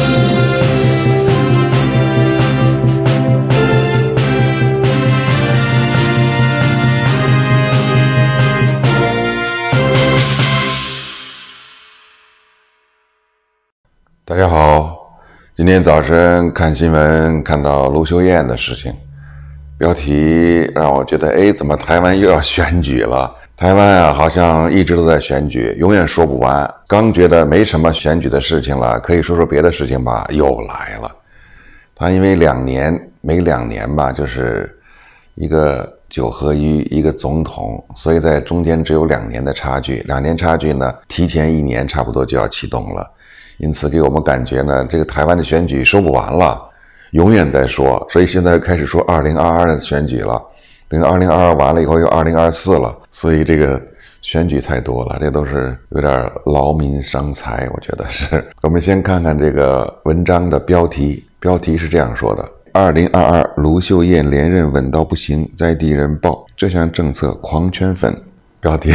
大家好，今天早晨看新闻看到卢秀燕的事情，标题让我觉得，怎么台湾又要选举了？台湾啊，好像一直都在选举，永远说不完。刚觉得没什么选举的事情了，可以说说别的事情吧，又来了。他因为每两年吧，就是一个9合1，一个总统，所以在中间只有2年的差距。2年差距呢，提前1年差不多就要启动了。因此给我们感觉呢，这个台湾的选举说不完了，永远在说，所以现在开始说2022的选举了，等于2022完了以后又2024了，所以这个选举太多了，这都是有点劳民伤财，我觉得是。我们先看看这个文章的标题是这样说的：2022卢秀燕连任稳到不行，在地人爆这项政策狂圈粉。标题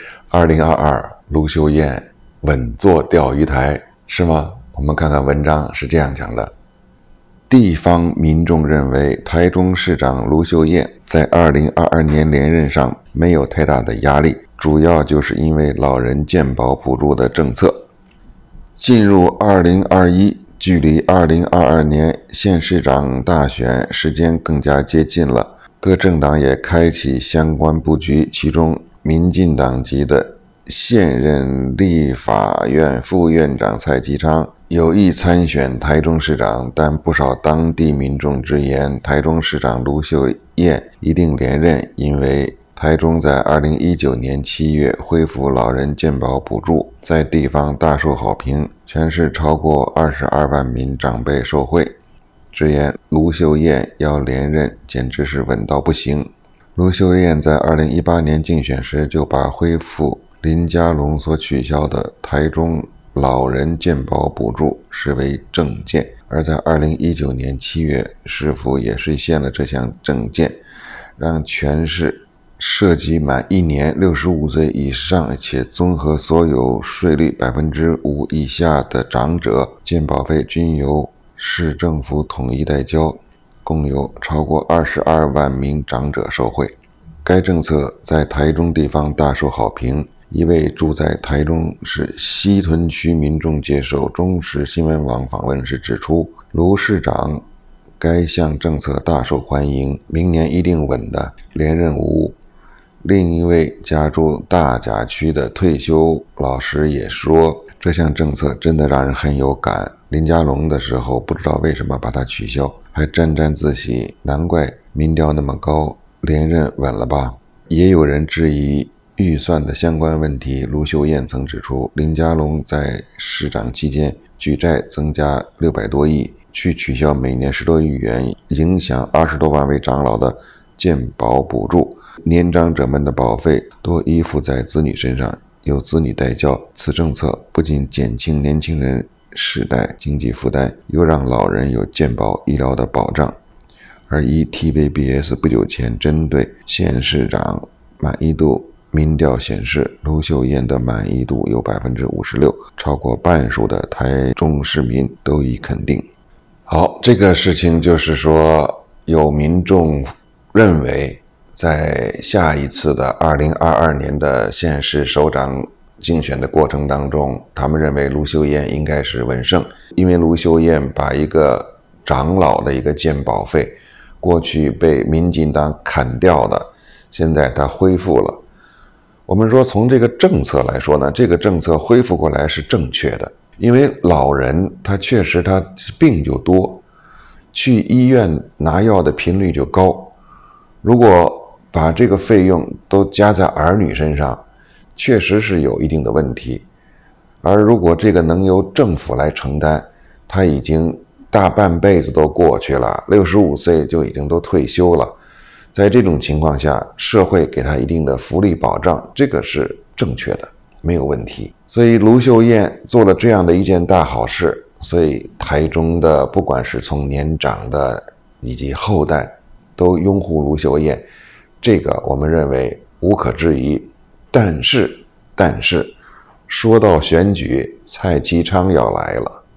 ：2022卢秀燕稳坐钓鱼台。是吗？我们看看文章是这样讲的：地方民众认为台中市长卢秀燕在2022年连任上没有太大的压力，主要就是因为老人健保补助的政策。进入2021，距离2022年县市长大选时间更加接近了，各政党也开启相关布局，其中民进党籍的现任立法院副院长蔡其昌有意参选台中市长，但不少当地民众直言台中市长卢秀燕一定连任，因为台中在2019年7月恢复老人健保补助，在地方大受好评，全市超过22万名长辈受惠，直言卢秀燕要连任简直是稳到不行。卢秀燕在2018年竞选时就把恢复林佳龙所取消的台中老人健保补助视为政见，而在2019年7月市府也实现了这项政见，让全市涉及满1年65岁以上且综合所有税率 5% 以下的长者，健保费均由市政府统一代交，共有超过22万名长者受惠。该政策在台中地方大受好评。一位住在台中市西屯区民众接受中时新闻网访问时指出，卢市长该项政策大受欢迎，明年一定稳的，连任无误。另一位家住大甲区的退休老师也说，这项政策真的让人很有感，林佳龙的时候不知道为什么把它取消，还沾沾自喜，难怪民调那么高，连任稳了吧。也有人质疑预算的相关问题，卢秀燕曾指出，林佳龙在市长期间举债增加600多亿，去取消每年10多亿元，影响20多万位长老的健保补助，年长者们的保费多依附在子女身上，由子女代交。此政策不仅减轻年轻人世代经济负担，又让老人有健保医疗的保障。而以 TVBS 不久前针对县市长满意度民调显示，卢秀燕的满意度有 56%， 超过半数的台中市民都已肯定。好，这个事情就是说，有民众认为在下一次的2022年的县市首长竞选的过程当中，他们认为卢秀燕应该是稳胜，因为卢秀燕把一个长老的一个健保费过去被民进党砍掉的，现在他恢复了。我们说从这个政策来说呢，这个政策恢复过来是正确的，因为老人他确实他病就多，去医院拿药的频率就高，如果把这个费用都加在儿女身上，确实是有一定的问题。而如果这个能由政府来承担，他已经大半辈子都过去了，65岁就已经都退休了，在这种情况下，社会给他一定的福利保障，这个是正确的，没有问题。所以卢秀燕做了这样的一件大好事，所以台中的不管是从年长的以及后代都拥护卢秀燕，这个我们认为无可置疑。但是说到选举，蔡其昌要来了。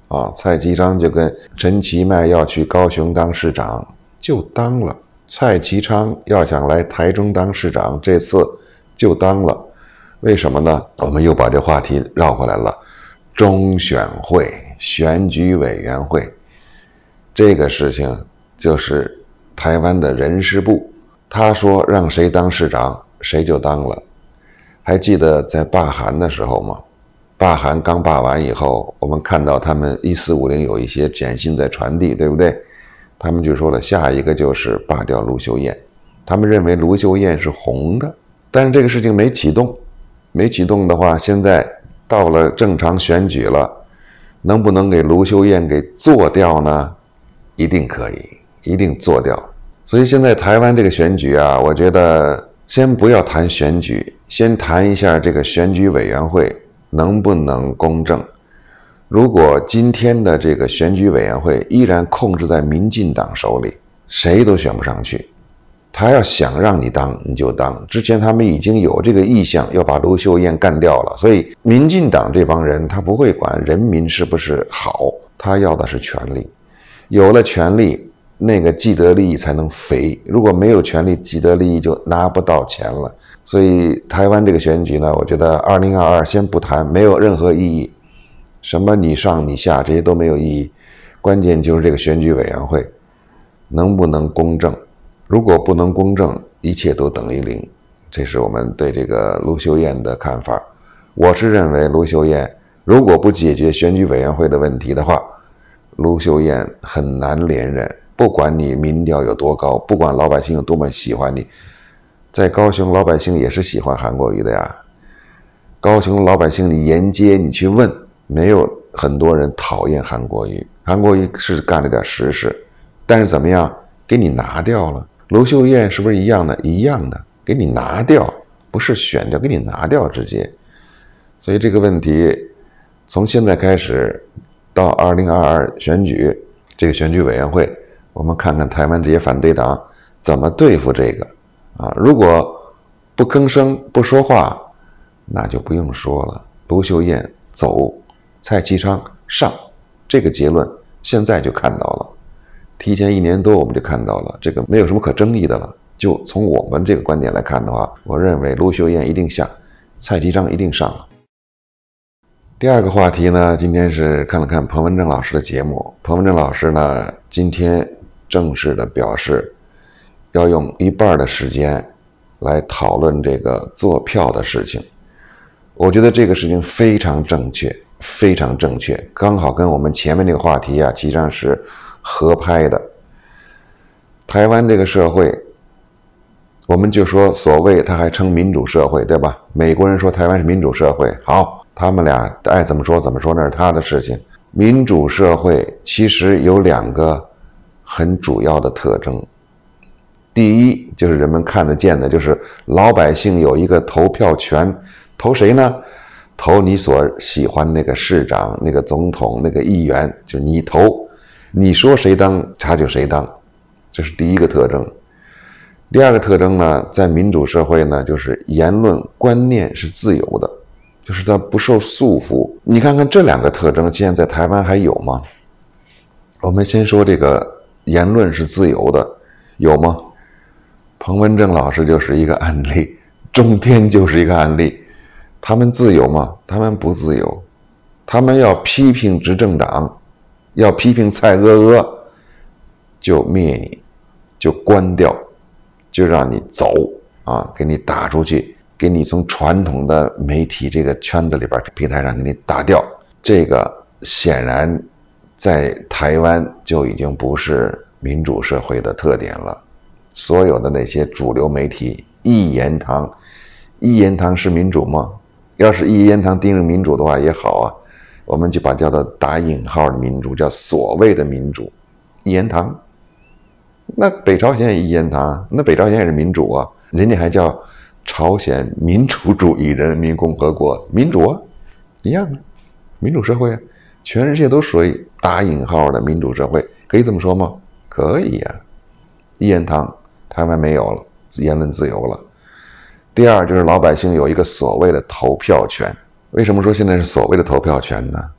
啊，蔡其昌就跟陈其迈要去高雄当市长，就当了。蔡其昌要想来台中当市长，这次就当了。为什么呢？我们又把这话题绕回来了。中选会、选举委员会这个事情，就是台湾的人事部，他说让谁当市长，谁就当了。还记得在罢韩的时候吗？罢韩刚罢完以后，我们看到他们1450有一些简讯在传递，对不对？他们就说了，下一个就是罢掉卢秀燕。他们认为卢秀燕是红的，但是这个事情没启动，没启动的话，现在到了正常选举了，能不能给卢秀燕给做掉呢？一定可以，一定做掉。所以现在台湾这个选举啊，我觉得先不要谈选举，先谈一下这个选举委员会能不能公正。如果今天的这个选举委员会依然控制在民进党手里，谁都选不上去。他要想让你当，你就当。之前他们已经有这个意向，要把卢秀燕干掉了。所以民进党这帮人，他不会管人民是不是好，他要的是权力。有了权力，那个既得利益才能肥。如果没有权力，既得利益就拿不到钱了。所以台湾这个选举呢，我觉得2022先不谈，没有任何意义。什么你上你下这些都没有意义，关键就是这个选举委员会能不能公正。如果不能公正，一切都等于零。这是我们对这个卢秀燕的看法。我是认为卢秀燕如果不解决选举委员会的问题的话，卢秀燕很难连任。不管你民调有多高，不管老百姓有多么喜欢你，在高雄老百姓也是喜欢韩国瑜的呀。高雄老百姓你沿街你去问，没有很多人讨厌韩国瑜。韩国瑜是干了点实事，但是怎么样，给你拿掉了。卢秀燕是不是一样的？一样的，给你拿掉，不是选掉，给你拿掉直接。所以这个问题从现在开始到2022选举，这个选举委员会，我们看看台湾这些反对党怎么对付这个啊。如果不吭声不说话，那就不用说了。卢秀燕走，蔡其昌上，这个结论现在就看到了。提前1年多我们就看到了，这个没有什么可争议的了。就从我们这个观点来看的话，我认为卢秀燕一定下，蔡其昌一定上了。第二个话题呢，今天是看了看彭文正老师的节目。彭文正老师呢，今天正式的表示要用一半的时间来讨论这个做票的事情。我觉得这个事情非常正确，非常正确，刚好跟我们前面这个话题啊，实际上是合拍的。台湾这个社会，我们就说所谓他还称民主社会，对吧？美国人说台湾是民主社会，好，他们俩爱怎么说怎么说，那是他的事情。民主社会其实有2个很主要的特征。第一，就是人们看得见的，就是老百姓有一个投票权，投谁呢？投你所喜欢那个市长、那个总统、那个议员，就是你投，你说谁当他就谁当，这是第一个特征。第二个特征呢，在民主社会呢，就是言论观念是自由的，就是它不受束缚。你看看这2个特征，现在在台湾还有吗？我们先说这个言论是自由的，有吗？彭文正老师就是一个案例，中天就是一个案例。他们自由吗？他们不自由。他们要批评执政党，要批评蔡阿阿，就灭你，就关掉，就让你走啊，给你打出去，给你从传统的媒体这个圈子里边平台上给你打掉。这个显然在台湾就已经不是民主社会的特点了。所有的那些主流媒体一言堂，一言堂是民主吗？要是一言堂定义民主的话也好啊，我们就把叫做打引号的民主，叫所谓的民主。一言堂，那北朝鲜也一言堂，那北朝鲜也是民主啊，人家还叫朝鲜民主主义人民共和国，民主啊，一样的民主社会啊，全世界都属于打引号的民主社会，可以这么说吗？可以啊，一言堂。台湾没有了，言论自由了。第二就是老百姓有一个所谓的投票权。为什么说现在是所谓的投票权呢？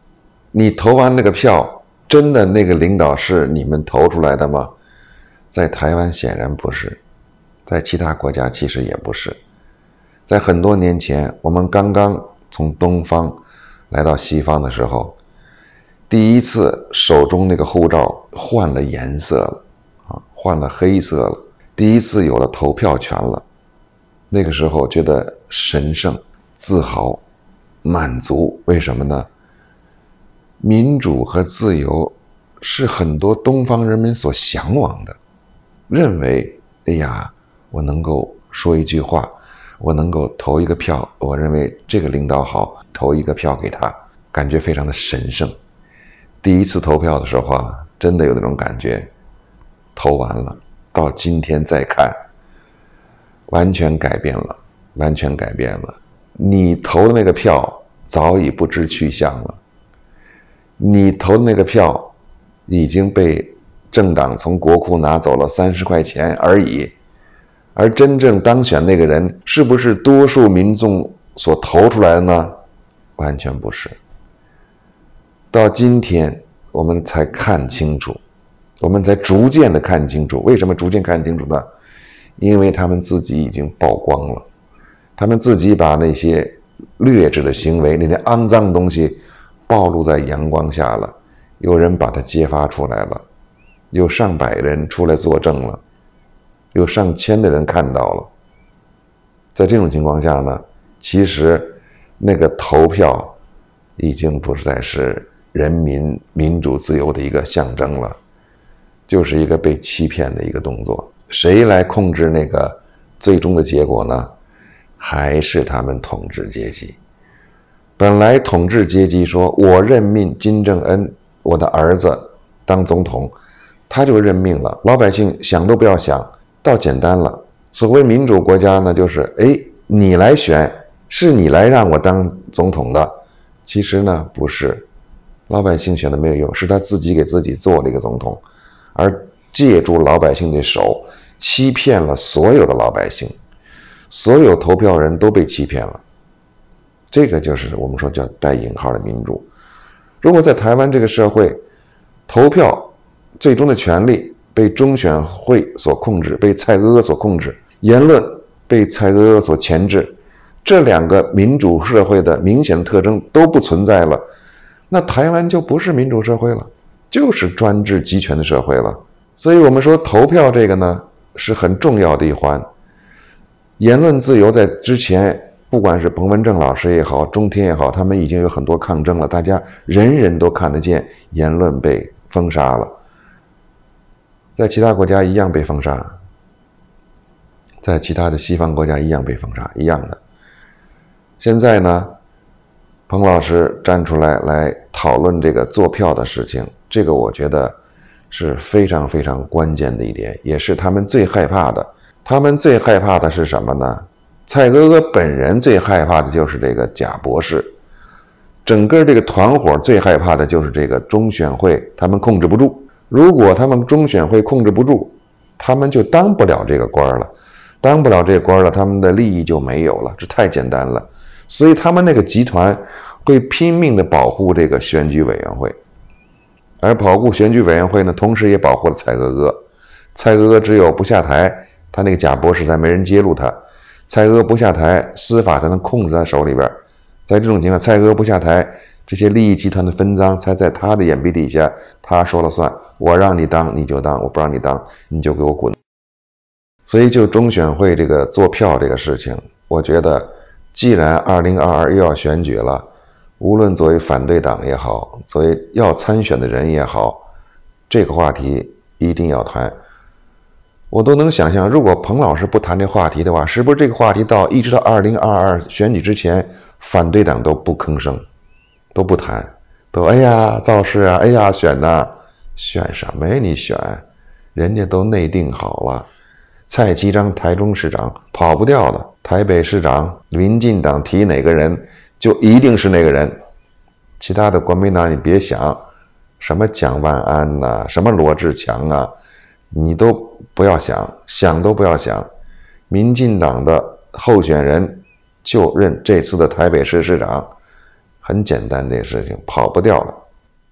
你投完那个票，真的那个领导是你们投出来的吗？在台湾显然不是，在其他国家其实也不是。在很多年前，我们刚刚从东方来到西方的时候，第一次手中那个护照换了颜色了换了黑色了，第一次有了投票权了。那个时候觉得神圣、自豪、满足。为什么呢？民主和自由是很多东方人民所向往的，认为哎呀，我能够说一句话，我能够投一个票，我认为这个领导好，投一个票给他，感觉非常的神圣。第一次投票的时候真的有那种感觉。投完了，到今天再看，完全改变了，完全改变了。你投的那个票早已不知去向了，你投的那个票已经被政党从国库拿走了30块钱而已，而真正当选那个人是不是多数民众所投出来的呢？完全不是。到今天我们才看清楚，我们才逐渐的看清楚。为什么逐渐看清楚呢？因为他们自己已经曝光了，他们自己把那些劣质的行为，那些肮脏的东西暴露在阳光下了，有人把它揭发出来了，有上百人出来作证了，有上千的人看到了。在这种情况下呢，其实那个投票已经不再是人民民主自由的一个象征了，就是一个被欺骗的一个动作。谁来控制那个最终的结果呢？还是他们统治阶级。本来统治阶级说我任命金正恩我的儿子当总统，他就任命了，老百姓想都不要想，倒简单了。所谓民主国家呢，就是你来选，是你来让我当总统的。其实呢不是，老百姓选的没有用，是他自己给自己做了一个总统，而借助老百姓的手欺骗了所有的老百姓，所有投票人都被欺骗了。这个就是我们说叫带引号的民主。如果在台湾这个社会，投票最终的权利被中选会所控制，被蔡阿阿所控制，言论被蔡阿阿所钳制，这两个民主社会的明显的特征都不存在了，那台湾就不是民主社会了，就是专制集权的社会了。所以我们说投票这个呢是很重要的一环。言论自由在之前，不管是彭文正老师也好，中天也好，他们已经有很多抗争了，大家人人都看得见言论被封杀了。在其他国家一样被封杀，在其他的西方国家一样被封杀，一样的。现在呢，彭老师站出来讨论这个做票的事情，这个我觉得是非常非常关键的一点，也是他们最害怕的。他们最害怕的是什么呢？蔡阿阿本人最害怕的就是这个贾博士，整个这个团伙最害怕的就是这个中选会，他们控制不住。如果他们中选会控制不住，他们就当不了这个官了，当不了这个官了，他们的利益就没有了，这太简单了。所以他们那个集团会拼命的保护这个选举委员会，而保护选举委员会呢，同时也保护了蔡阿阿。蔡阿阿只有不下台，他那个贾博士才没人揭露他。蔡阿阿不下台，司法才能控制在手里边。在这种情况，蔡阿阿不下台，这些利益集团的分赃才在他的眼皮底下，他说了算，我让你当你就当，我不让你当你就给我滚。所以就中选会这个做票这个事情，我觉得既然2022又要选举了，无论作为反对党也好，作为要参选的人也好，这个话题一定要谈。我都能想象，如果彭老师不谈这话题的话，是不是这个话题一直到2022选举之前，反对党都不吭声，都不谈，都哎呀造势啊，哎呀选呐，选什么呀你选？人家都内定好了，蔡其章台中市长跑不掉了，台北市长民进党提哪个人就一定是那个人，其他的国民党你别想，什么蒋万安呐，什么罗志强啊，你都不要想，想都不要想。民进党的候选人就任这次的台北市市长，很简单，这事情跑不掉了。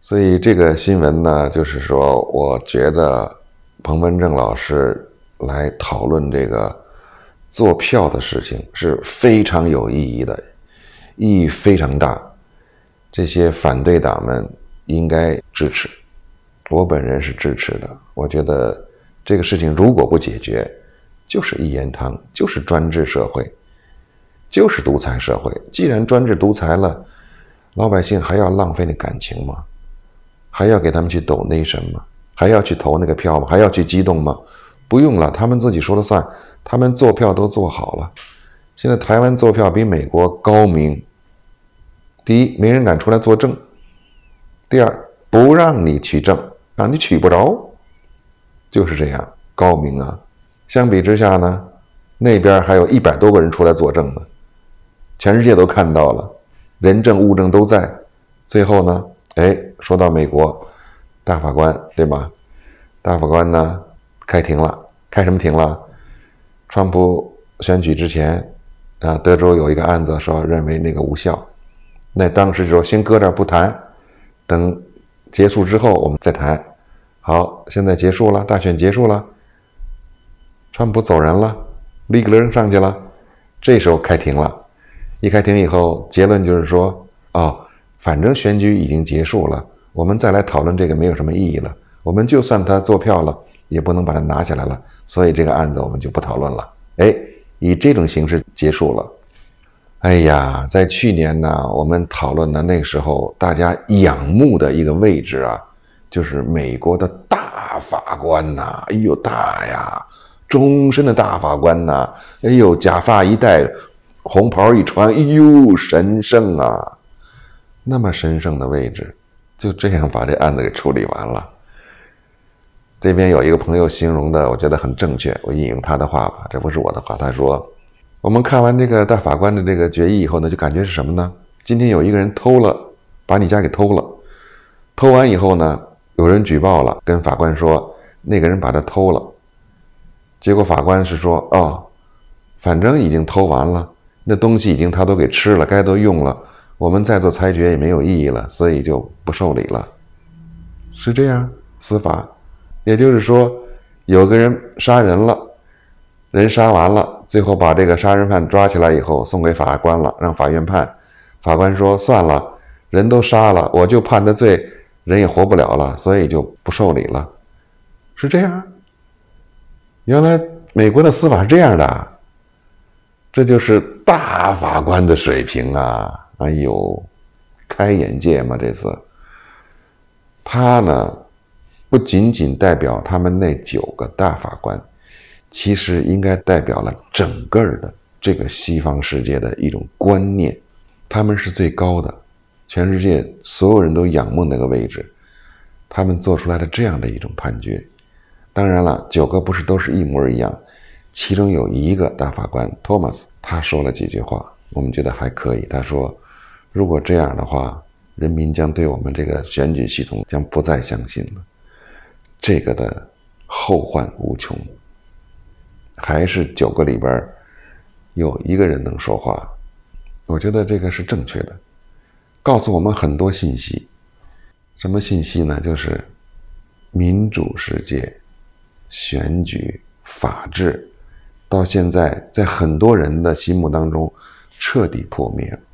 所以这个新闻呢，就是说，我觉得彭文正老师来讨论这个做票的事情是非常有意义的，意义非常大。这些反对党们应该支持，我本人是支持的。我觉得这个事情如果不解决，就是一言堂，就是专制社会，就是独裁社会。既然专制独裁了，老百姓还要浪费那感情吗？还要给他们去donation吗？还要去投那个票吗？还要去激动吗？不用了，他们自己说了算，他们做票都做好了。现在台湾做票比美国高明。第一，没人敢出来作证；第二，不让你取证，让你取不着，就是这样高明啊。相比之下呢，那边还有100多个人出来作证呢，全世界都看到了，人证物证都在。最后呢，说到美国大法官，对吗？大法官呢开庭了，开什么庭了？川普选举之前德州有一个案子说认为那个无效，那当时就说先搁这儿不谈，等结束之后我们再谈。好，现在结束了，大选结束了，川普走人了，立个人上去了，这时候开庭了。一开庭以后，结论就是说，反正选举已经结束了，我们再来讨论这个没有什么意义了。我们就算他做票了，也不能把它拿下来了，所以这个案子我们就不讨论了。以这种形式结束了。在去年呢，我们讨论的那时候大家仰慕的一个位置啊，就是美国的大法官呐，大呀，终身的大法官呐，假发一戴，红袍一穿，神圣啊！那么神圣的位置，就这样把这案子给处理完了。这边有一个朋友形容的，我觉得很正确，我引用他的话吧，这不是我的话。他说，我们看完这个大法官的这个决议以后呢，就感觉是什么呢？今天有一个人偷了，把你家给偷了，偷完以后呢，有人举报了，跟法官说那个人把他偷了，结果法官是说，反正已经偷完了，那东西已经他都给吃了，该都用了，我们再做裁决也没有意义了，所以就不受理了。是这样，司法。也就是说，有个人杀人了，人杀完了，最后把这个杀人犯抓起来以后送给法官了，让法院判。法官说算了，人都杀了，我就判他罪，人也活不了了，所以就不受理了。是这样。原来美国的司法是这样的，这就是大法官的水平啊！开眼界嘛！这次他呢，不仅仅代表他们那9个大法官，其实应该代表了整个的这个西方世界的一种观念。他们是最高的，全世界所有人都仰慕那个位置，他们做出来的这样的一种判决。当然了，9个不是都是一模一样，其中有一个大法官托马斯，他说了几句话，我们觉得还可以。他说，如果这样的话，人民将对我们这个选举系统将不再相信了，这个的后患无穷。还是9个里边有1个人能说话，我觉得这个是正确的，告诉我们很多信息。什么信息呢？就是民主世界、选举、法治，到现在在很多人的心目当中彻底破灭了。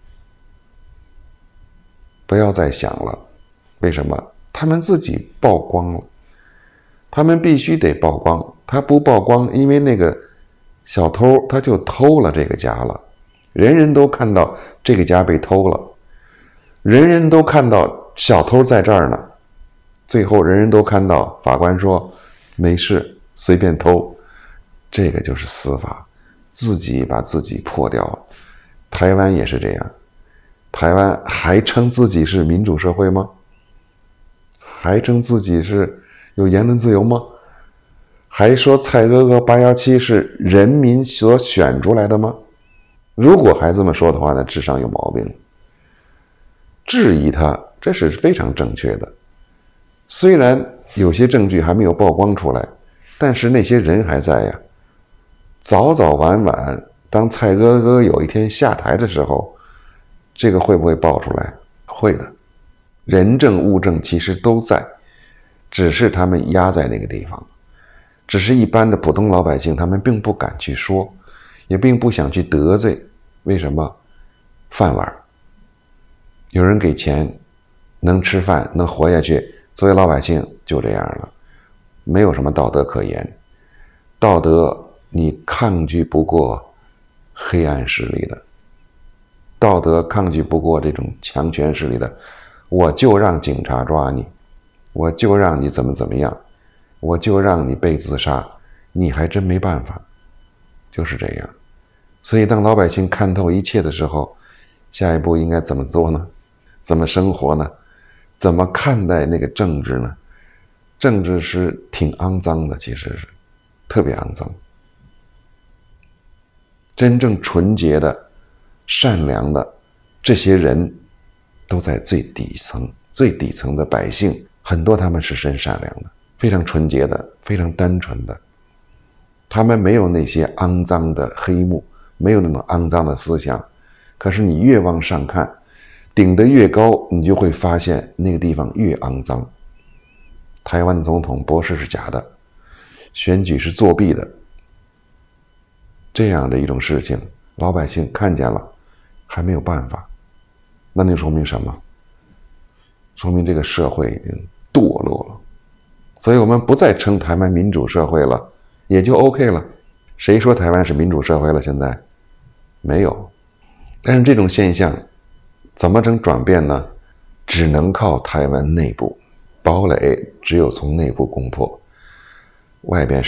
不要再想了，为什么？他们自己曝光了，他们必须得曝光，他不曝光，因为那个小偷他就偷了这个家了，人人都看到这个家被偷了，人人都看到小偷在这儿呢，最后人人都看到法官说没事，随便偷。这个就是司法，自己把自己破掉了。台湾也是这样，台湾还称自己是民主社会吗？还称自己是有言论自由吗？还说蔡哥哥817是人民所选出来的吗？如果还这么说的话，那智商有毛病。质疑他，这是非常正确的。虽然有些证据还没有曝光出来，但是那些人还在呀。早早晚晚，当蔡哥哥有一天下台的时候，这个会不会爆出来？会的。 人证物证其实都在，只是他们压在那个地方，只是一般的普通老百姓他们并不敢去说，也并不想去得罪。为什么？饭碗，有人给钱，能吃饭，能活下去，作为老百姓就这样了，没有什么道德可言。道德你抗拒不过黑暗势力的，道德抗拒不过这种强权势力的，我就让警察抓你，我就让你怎么样，我就让你被自杀，你还真没办法，就是这样。所以当老百姓看透一切的时候，下一步应该怎么做呢？怎么生活呢？怎么看待那个政治呢？政治是挺肮脏的，其实是特别肮脏。真正纯洁的、善良的这些人都在最底层，最底层的百姓，很多他们是真善良的，非常纯洁的，非常单纯的，他们没有那些肮脏的黑幕，没有那种肮脏的思想。可是你越往上看，顶得越高，你就会发现那个地方越肮脏。台湾总统博士是假的，选举是作弊的，这样的一种事情，老百姓看见了还没有办法，那就说明什么？说明这个社会已经堕落了。所以我们不再称台湾民主社会了，也就 OK 了。谁说台湾是民主社会了？现在没有。但是这种现象怎么能转变呢？只能靠台湾内部，堡垒只有从内部攻破，外边是。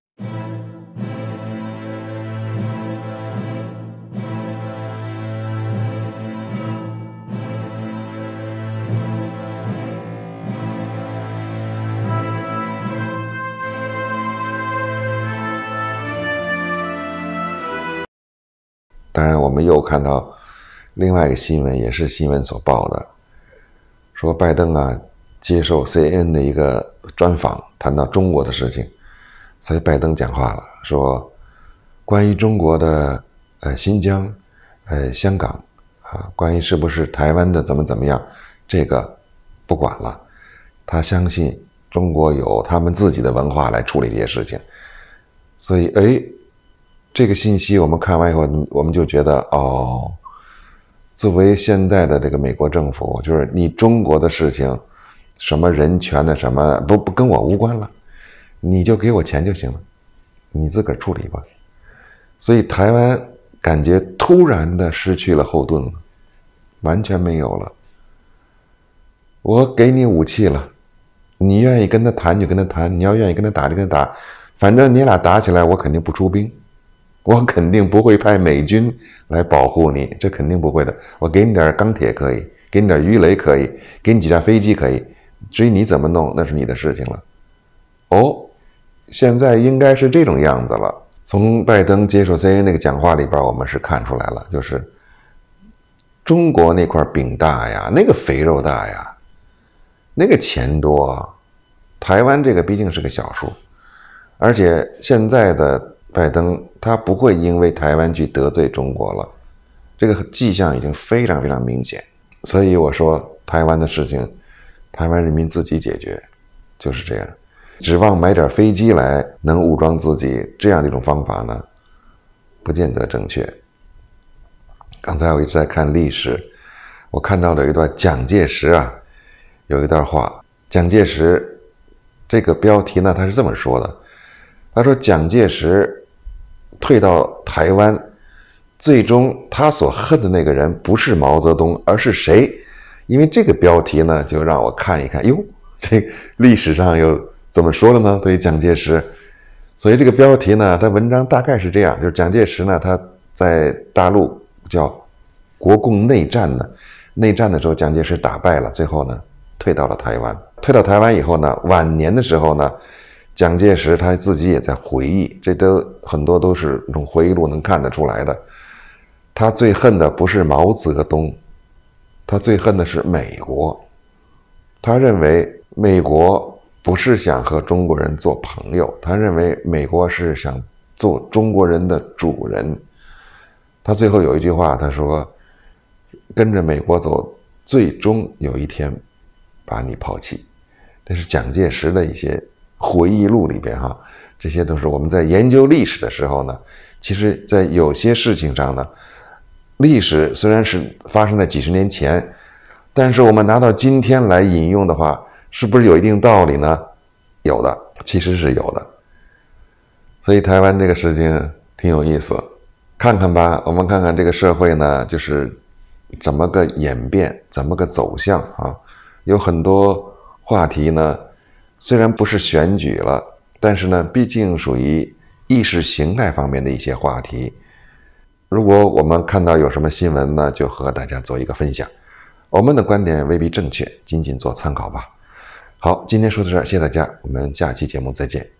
当然我们又看到另外一个新闻，也是新闻所报的，说拜登接受 CNN 的一个专访，谈到中国的事情，所以拜登讲话了，说关于中国的新疆香港关于是不是台湾的怎么样，这个不管了，他相信中国有他们自己的文化来处理这些事情。所以这个信息我们看完以后，我们就觉得作为现在的这个美国政府，就是你中国的事情，什么人权的什么不跟我无关了，你就给我钱就行了，你自个儿处理吧。所以台湾感觉突然的失去了后盾了，完全没有了。我给你武器了，你愿意跟他谈就跟他谈，你要愿意跟他打就跟他打，反正你俩打起来我肯定不出兵，我肯定不会派美军来保护你，这肯定不会的。我给你点钢铁可以，给你点鱼雷可以，给你几架飞机可以，至于你怎么弄那是你的事情了。现在应该是这种样子了。从拜登接受 CNN 那个讲话里边，我们是看出来了，就是中国那块饼大呀，那个肥肉大呀，那个钱多，台湾这个毕竟是个小数，而且现在的拜登他不会因为台湾去得罪中国了，这个迹象已经非常非常明显。所以我说台湾的事情台湾人民自己解决，就是这样。指望买点飞机来能武装自己，这样的一种方法呢不见得正确。刚才我一直在看历史，我看到了一段蒋介石有一段话，蒋介石这个标题呢他是这么说的，他说蒋介石退到台湾，最终他所恨的那个人不是毛泽东，而是谁？因为这个标题呢就让我看一看，这历史上有怎么说了呢？对于蒋介石，所以这个标题呢，他文章大概是这样，就是蒋介石呢，他在大陆叫国共内战呢，内战的时候蒋介石打败了，最后呢退到了台湾。退到台湾以后呢，晚年的时候呢，蒋介石他自己也在回忆，这很多都是从回忆录能看得出来的。他最恨的不是毛泽东，他最恨的是美国。他认为美国不是想和中国人做朋友，他认为美国是想做中国人的主人。他最后有一句话，他说跟着美国走，最终有一天把你抛弃。这是蒋介石的一些回忆录里边哈，这些都是我们在研究历史的时候呢，其实在有些事情上呢，历史虽然是发生在几十年前，但是我们拿到今天来引用的话，是不是有一定道理呢？有的，其实是有的。所以台湾这个事情挺有意思，看看吧，我们看看这个社会呢，就是怎么个演变，怎么个走向啊？有很多话题呢，虽然不是选举了，但是呢，毕竟属于意识形态方面的一些话题。如果我们看到有什么新闻呢，就和大家做一个分享。我们的观点未必正确，仅仅做参考吧。好，今天说到这儿，谢谢大家，我们下期节目再见。